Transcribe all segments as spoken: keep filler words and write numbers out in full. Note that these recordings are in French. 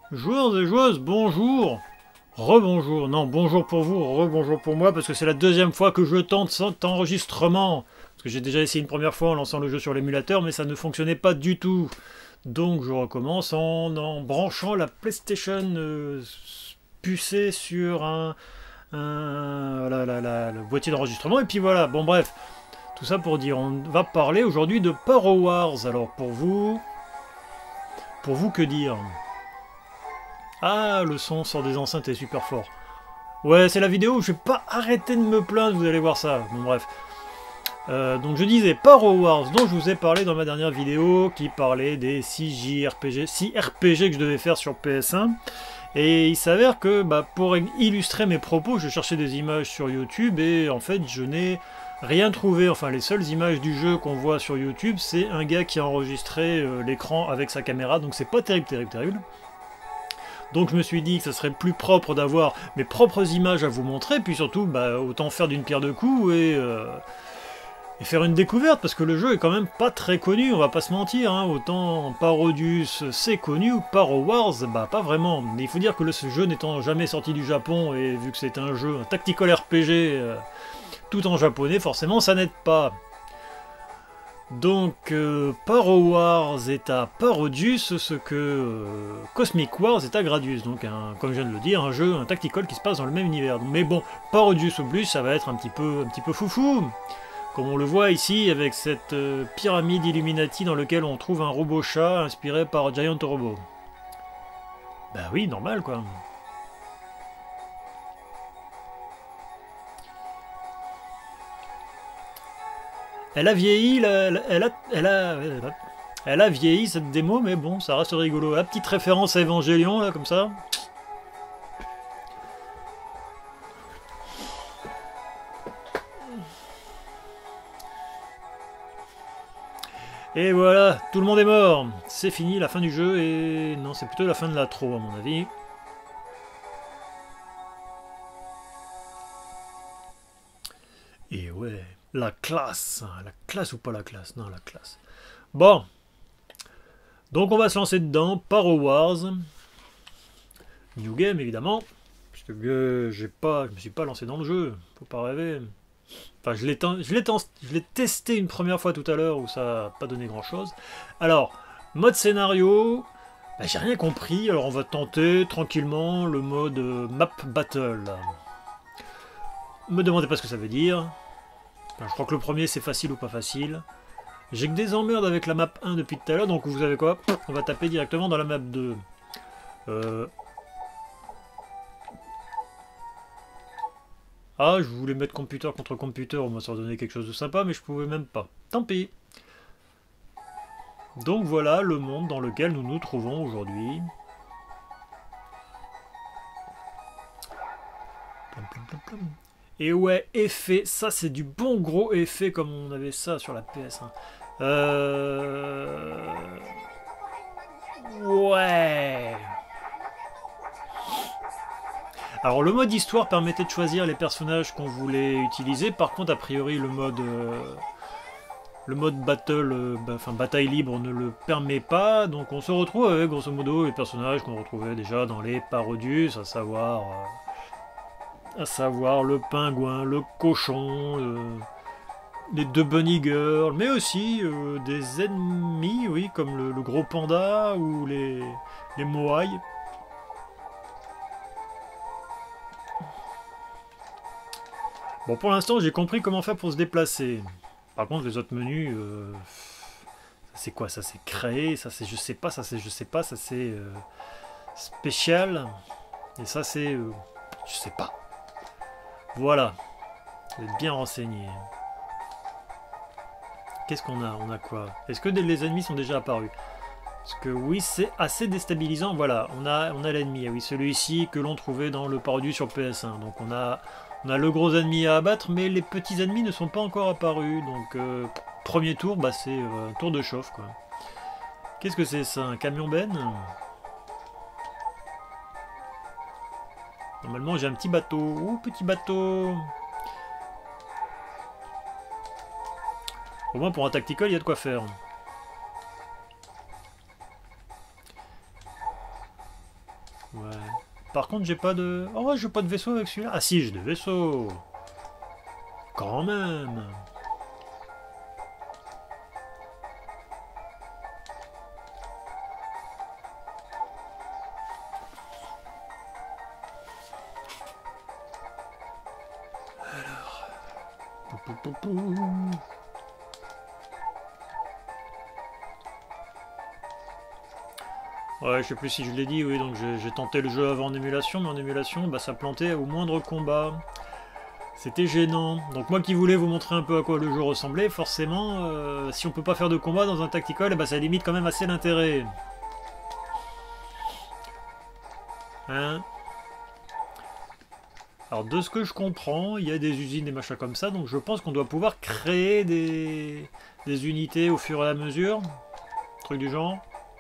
Joueurs et joueuses, bonjour. Rebonjour. Non, bonjour pour vous, rebonjour pour moi, parce que c'est la deuxième fois que je tente cet enregistrement. Parce que j'ai déjà essayé une première fois en lançant le jeu sur l'émulateur, mais ça ne fonctionnait pas du tout. Donc je recommence en, en branchant la PlayStation euh, pucée sur un, un la, la, la, le boîtier d'enregistrement. Et puis voilà, bon bref. Tout ça pour dire, on va parler aujourd'hui de Paro Wars. Alors pour vous... Pour vous, que dire? Ah, le son sort des enceintes est super fort. Ouais, c'est la vidéo où je vais pas arrêter de me plaindre, vous allez voir ça. Bon, bref. Euh, donc je disais Paro Wars, dont je vous ai parlé dans ma dernière vidéo, qui parlait des six J R P G, six R P G que je devais faire sur P S un. Et il s'avère que, bah, pour illustrer mes propos, je cherchais des images sur YouTube, et en fait, je n'ai rien trouvé. Enfin, les seules images du jeu qu'on voit sur YouTube, c'est un gars qui a enregistré euh, l'écran avec sa caméra, donc c'est pas terrible, terrible, terrible. Donc je me suis dit que ça serait plus propre d'avoir mes propres images à vous montrer, puis surtout, bah, autant faire d'une pierre deux coups et, euh, et faire une découverte, parce que le jeu est quand même pas très connu, on va pas se mentir, hein. Autant Parodius c'est connu, Paro Wars, bah pas vraiment. Mais il faut dire que le, ce jeu n'étant jamais sorti du Japon, et vu que c'est un jeu, un tactical R P G, euh, tout en japonais, forcément ça n'aide pas. Donc, euh, Paro Wars est à Parodius, ce que euh, Cosmic Wars est à Gradius. Donc, un, comme je viens de le dire, un jeu, un tactical qui se passe dans le même univers. Mais bon, Parodius au plus, ça va être un petit peu, un petit peu foufou. Comme on le voit ici, avec cette euh, pyramide Illuminati dans laquelle on trouve un robot chat inspiré par Giant Robot. Bah oui, normal quoi. Elle a vieilli, la, elle, a, elle, a, elle, a, elle a vieilli cette démo, mais bon, ça reste rigolo. La petite référence à Evangelion, là, comme ça. Et voilà, tout le monde est mort. C'est fini, la fin du jeu, et non, c'est plutôt la fin de l'intro, à mon avis. Et ouais, la classe. La classe ou pas la classe? Non, la classe. Bon. Donc on va se lancer dedans. Paro Wars. New game, évidemment. Parce que euh, j'ai pas, je me suis pas lancé dans le jeu. Faut pas rêver. Enfin, je l'ai testé une première fois tout à l'heure où ça n'a pas donné grand chose. Alors, mode scénario, bah, j'ai rien compris. Alors, on va tenter tranquillement le mode euh, map battle. Me demandez pas ce que ça veut dire. Enfin, je crois que le premier c'est facile ou pas facile. J'ai que des emmerdes avec la map un depuis tout à l'heure, donc vous savez quoi? On va taper directement dans la map deux. Euh, Ah, je voulais mettre computer contre computer, au moins ça aurait donné quelque chose de sympa, mais je pouvais même pas. Tant pis. Donc voilà le monde dans lequel nous nous trouvons aujourd'hui. Et ouais, effet, ça c'est du bon gros effet comme on avait ça sur la P S un. Euh... Ouais. Alors le mode histoire permettait de choisir les personnages qu'on voulait utiliser. Par contre, a priori, le mode euh, le mode battle, euh, bah, enfin bataille libre, ne le permet pas. Donc on se retrouve avec grosso modo les personnages qu'on retrouvait déjà dans les Parodius, à savoir, euh, à savoir le pingouin, le cochon, euh, les deux bunny girls, mais aussi euh, des ennemis, oui, comme le, le gros panda ou les les moai. Bon, pour l'instant, j'ai compris comment faire pour se déplacer. Par contre, les autres menus, euh, c'est quoi? Ça, c'est créé, ça, c'est je sais pas, ça, c'est je sais pas, ça, c'est euh, spécial, et ça, c'est euh, je sais pas. Voilà, vous êtes bien renseigné. Qu'est-ce qu'on a? On a quoi? Est-ce que les ennemis sont déjà apparus? Parce que oui, c'est assez déstabilisant. Voilà, on a, on a l'ennemi. Ah oui, celui-ci que l'on trouvait dans le Parodius sur P S un. Donc on a... On a le gros ennemi à abattre, mais les petits ennemis ne sont pas encore apparus. Donc, euh, premier tour, bah, c'est euh, un tour de chauffe, quoi. Qu'est-ce que c'est ça? Un camion benne? Normalement, j'ai un petit bateau. Ouh, petit bateau! Au moins, pour un tactical, il y a de quoi faire. Ouais. Par contre, j'ai pas de... Oh, j'ai pas de vaisseau avec celui-là. Ah si, j'ai des vaisseaux. Quand même. Alors... Pou, pou, pou, pou. Ouais, je sais plus si je l'ai dit, oui, donc j'ai tenté le jeu avant en émulation, mais en émulation, bah, ça plantait au moindre combat. C'était gênant. Donc moi qui voulais vous montrer un peu à quoi le jeu ressemblait, forcément, euh, si on peut pas faire de combat dans un tactical, bah, ça limite quand même assez l'intérêt. Hein? Alors de ce que je comprends, il y a des usines et machins comme ça, donc je pense qu'on doit pouvoir créer des, des unités au fur et à mesure. Truc du genre.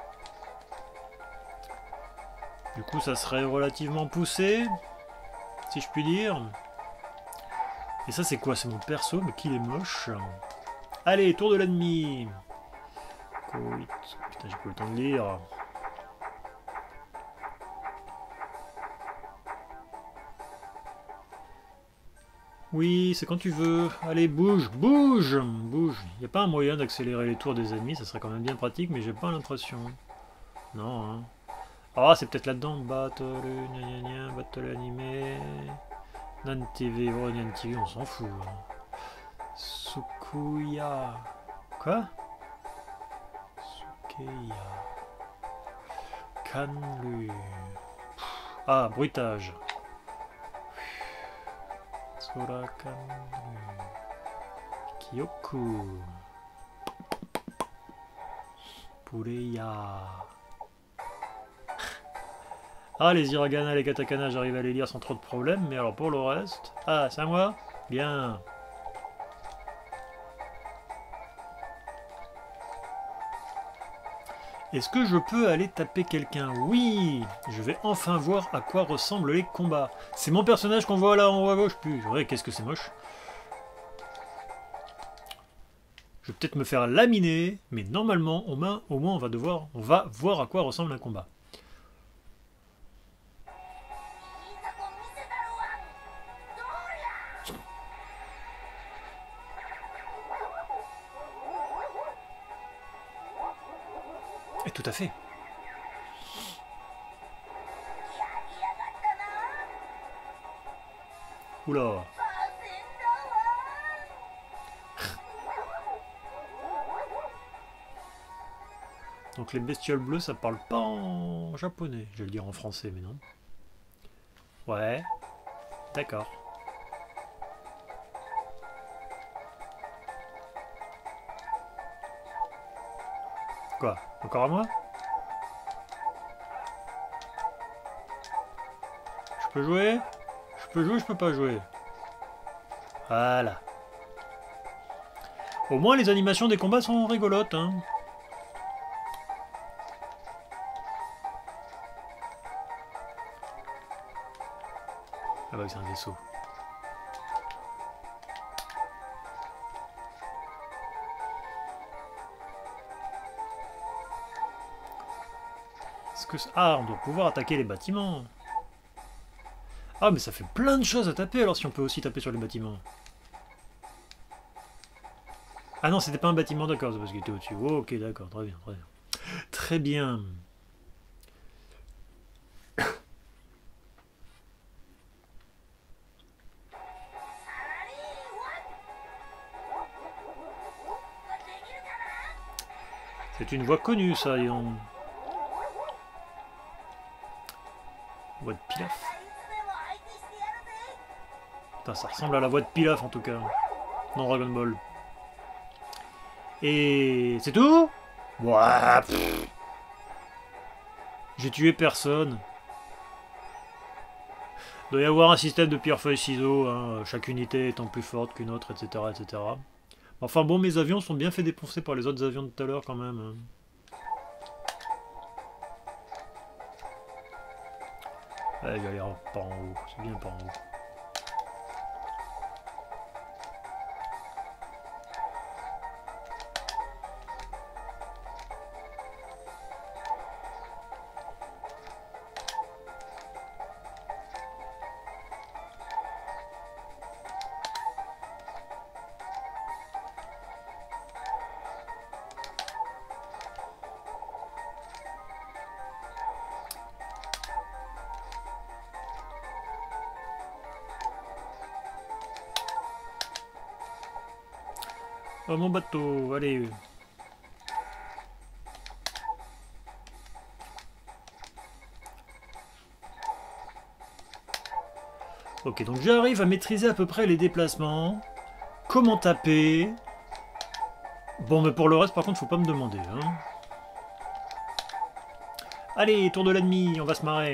Du coup, ça serait relativement poussé, si je puis dire. Et ça, c'est quoi? C'est mon perso, mais qu'il est moche. Allez, tour de l'ennemi. Putain, j'ai pas le temps de lire. Oui, c'est quand tu veux. Allez, bouge, bouge, bouge. Il n'y a pas un moyen d'accélérer les tours des ennemis, ça serait quand même bien pratique, mais j'ai pas l'impression. Non, hein. Ah, c'est peut-être là-dedans. Battle, gna gna gna, battle animé. Nan T V, oh, Nan T V, on s'en fout. Sukuya. Quoi? Sukeya. Kanlu. Ah, bruitage. Sora Kanlu. Kyoku. Pureya. Ah, les hiragana, les katakana, j'arrive à les lire sans trop de problèmes, mais alors pour le reste... Ah, c'est à moi? Bien. Est-ce que je peux aller taper quelqu'un? Oui. Je vais enfin voir à quoi ressemblent les combats. C'est mon personnage qu'on voit là en haut à gauche. Plus, ouais, qu'est-ce que c'est moche. Je vais peut-être me faire laminer, mais normalement, au moins, au moins on va devoir... On va voir à quoi ressemble un combat. Et tout à fait. Oula. Donc les bestioles bleues, ça parle pas en japonais. Je vais le dire en français, mais non. Ouais. D'accord. Quoi? Encore à moi? Je peux jouer? Je peux jouer, je peux pas jouer. Voilà. Au moins les animations des combats sont rigolotes, hein. Ah bah c'est un vaisseau. Que... Ah, on doit pouvoir attaquer les bâtiments. Ah, mais ça fait plein de choses à taper, alors si on peut aussi taper sur les bâtiments. Ah non, c'était pas un bâtiment, d'accord, c'est parce qu'il était au-dessus. Oh, ok, d'accord, très bien, très bien. Très bien. C'est une voix connue, ça, et on... Voix de Pilaf. Putain, ça ressemble à la voix de Pilaf en tout cas. Dans Dragon Ball. Et c'est tout? Ouah, j'ai tué personne. Il doit y avoir un système de pierre-feuille-ciseaux, hein, chaque unité étant plus forte qu'une autre, et cetera, et cetera. Enfin bon, mes avions sont bien fait défoncer par les autres avions de tout à l'heure quand même. Hein. Ouais, il va y aller par en haut, c'est bien par en haut. Oh, mon bateau, allez. Ok, donc j'arrive à maîtriser à peu près les déplacements. Comment taper. Bon, mais pour le reste, par contre, faut pas me demander. Hein. Allez, tour de l'ennemi, on va se marrer.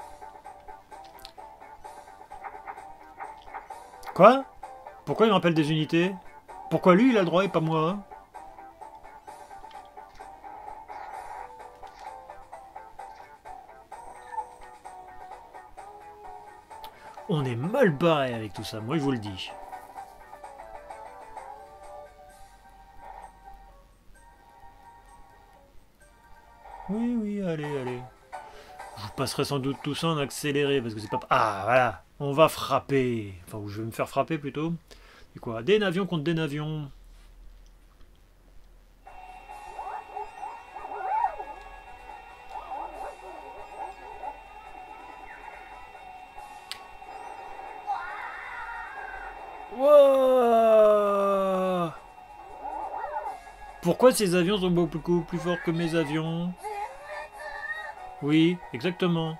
Quoi? Pourquoi il me rappelle des unités? Pourquoi lui, il a le droit et pas moi? On est mal barré avec tout ça, moi je vous le dis. Oui, oui, allez, allez. Je vous passerai sans doute tout ça en accéléré, parce que c'est pas... Ah, voilà. On va frapper. Enfin, je vais me faire frapper, plutôt. C'est quoi? Des navions contre des navions. Wow. Pourquoi ces avions sont beaucoup plus forts que mes avions? Oui, exactement.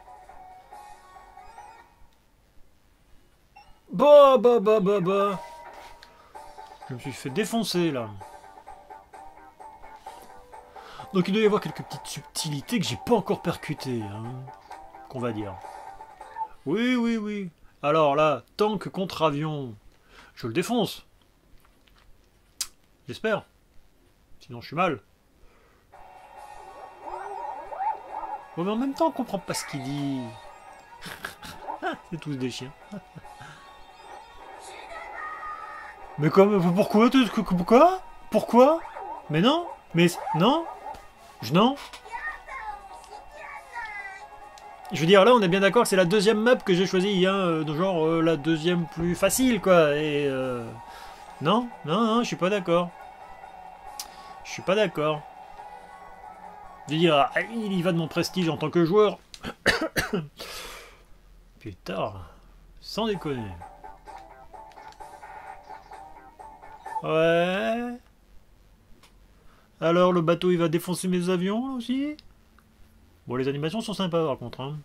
Bah, bah, bah, bah, bah. Je me suis fait défoncer, là. Donc il doit y avoir quelques petites subtilités que j'ai pas encore percutées, hein, qu'on va dire. Oui, oui, oui. Alors là, tank contre avion. Je le défonce. J'espère. Sinon je suis mal. Bon, mais en même temps, on comprend pas ce qu'il dit. C'est tous des chiens. Mais comme, pourquoi Pourquoi Pourquoi Mais non Mais non Je non Je veux dire, là, on est bien d'accord que c'est la deuxième map que j'ai choisie, hein, de genre euh, la deuxième plus facile, quoi. Et euh... non, non, non, je suis pas d'accord. Je suis pas d'accord. Je veux dire, il y va de mon prestige en tant que joueur. Putain, sans déconner. Ouais. Alors, le bateau, il va défoncer mes avions, là, aussi? Bon, les animations sont sympas, par contre, hein.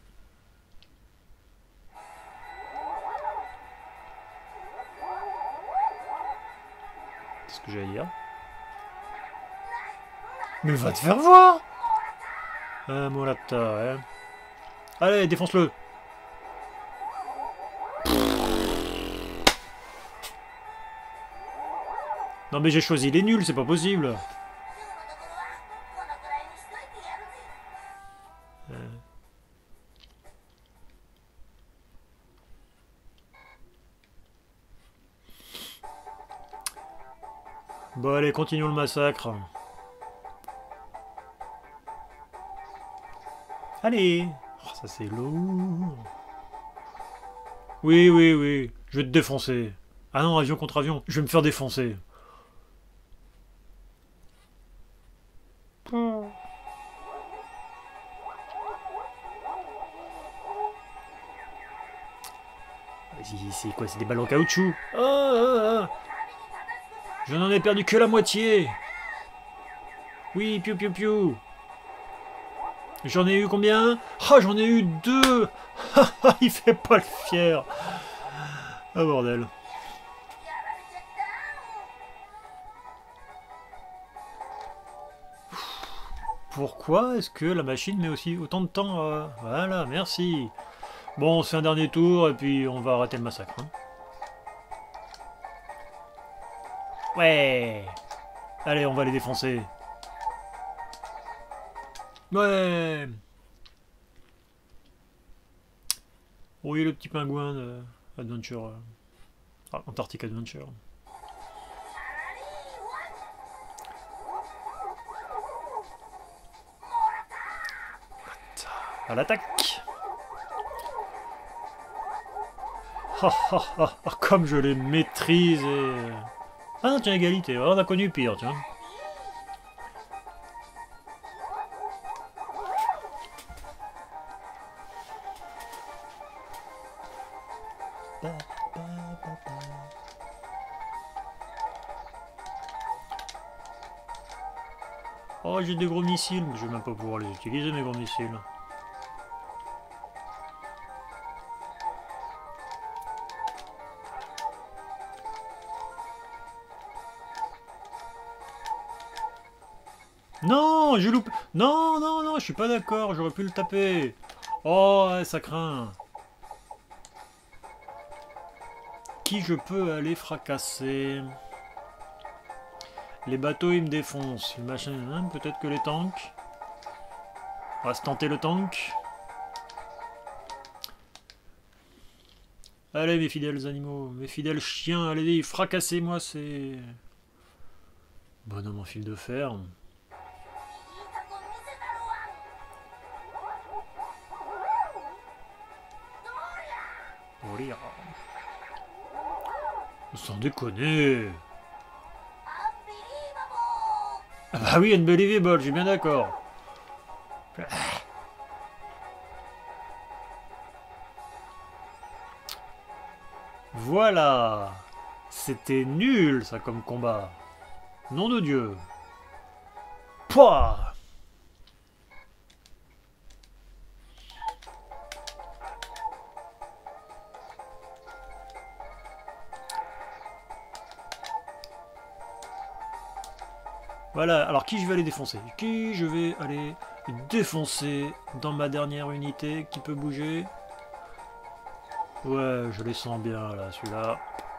C'est ce que j'allais dire. Mais va te faire voir! Ah, Molata, ouais. Allez, défonce-le! Non mais j'ai choisi les nuls, c'est pas possible. Euh. Bon allez, continuons le massacre. Allez. Oh, ça c'est lourd. Oui, oui, oui. Je vais te défoncer. Ah non, avion contre avion. Je vais me faire défoncer. C'est quoi? C'est des balles en caoutchouc. Ah, ah, ah. Je n'en ai perdu que la moitié. Oui, piou piou piou. J'en ai eu combien? Ah, j'en ai eu deux. Il fait pas le fier. Ah, bordel. Pourquoi est-ce que la machine met aussi autant de temps à... Voilà, merci. Bon, on se fait un dernier tour et puis on va arrêter le massacre. Hein. Ouais. Allez, on va les défoncer. Ouais. Oui, le petit pingouin de Adventure... Ah, Antarctic Adventure. À l'attaque. Oh, oh, oh, oh, comme je les maîtrise et... Ah non, tiens, égalité. On a connu pire, tiens. Oh, j'ai des gros missiles, mais je vais même pas pouvoir les utiliser, mes gros missiles. Non, je loupe. Non, non, non, je suis pas d'accord, j'aurais pu le taper. Oh, ouais, ça craint. Qui je peux aller fracasser? Les bateaux, ils me défoncent. Le machin, hein, peut-être que les tanks. On va se tenter le tank. Allez, mes fidèles animaux, mes fidèles chiens, allez, fracassez-moi ces... Bonhomme en fil de fer. Sans déconner. Ah bah oui, unbelievable, je suis bien d'accord. Voilà. C'était nul, ça, comme combat. Nom de Dieu. Pouah. Voilà, alors qui je vais aller défoncer? Qui je vais aller défoncer dans ma dernière unité qui peut bouger? Ouais, je les sens bien là, celui-là.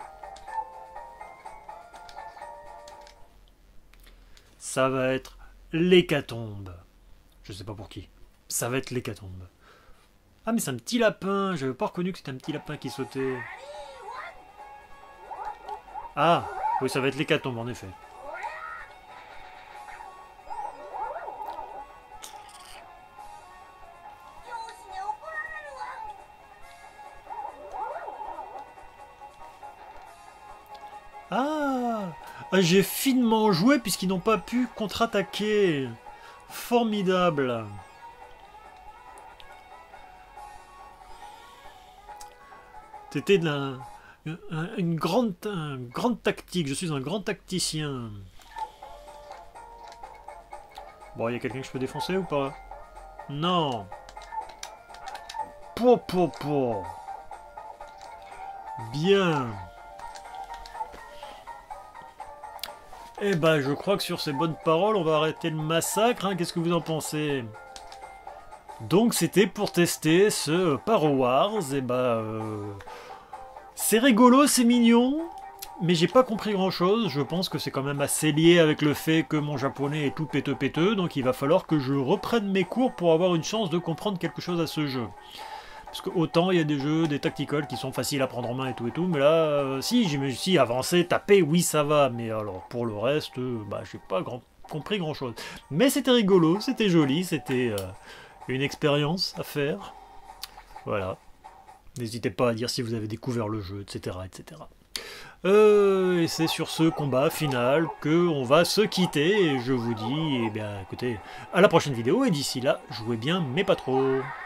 Ça va être l'hécatombe. Je sais pas pour qui. Ça va être l'hécatombe. Ah mais c'est un petit lapin, j'avais pas reconnu que c'était un petit lapin qui sautait. Ah, oui ça va être l'hécatombe en effet. Ah, j'ai finement joué puisqu'ils n'ont pas pu contre-attaquer. Formidable. C'était de la, une grande, un grande tactique. Je suis un grand tacticien. Bon, il y a quelqu'un que je peux défoncer ou pas? Non. Po, po, po. Bien. Eh ben, je crois que sur ces bonnes paroles, on va arrêter le massacre. Hein. Qu'est-ce que vous en pensez? Donc, c'était pour tester ce Paro Wars. Et ben, euh, c'est rigolo, c'est mignon. Mais j'ai pas compris grand-chose. Je pense que c'est quand même assez lié avec le fait que mon japonais est tout péteux péteux. Donc, il va falloir que je reprenne mes cours pour avoir une chance de comprendre quelque chose à ce jeu. Parce que autant il y a des jeux, des tacticals qui sont faciles à prendre en main et tout et tout, mais là, euh, si, j'ai si avancer, taper, oui ça va, mais alors pour le reste, euh, bah j'ai pas grand, compris grand chose. Mais c'était rigolo, c'était joli, c'était euh, une expérience à faire. Voilà. N'hésitez pas à dire si vous avez découvert le jeu, et cetera et cetera. Euh, et c'est sur ce combat final que on va se quitter, et je vous dis, eh bien écoutez, à la prochaine vidéo, et d'ici là, jouez bien, mais pas trop.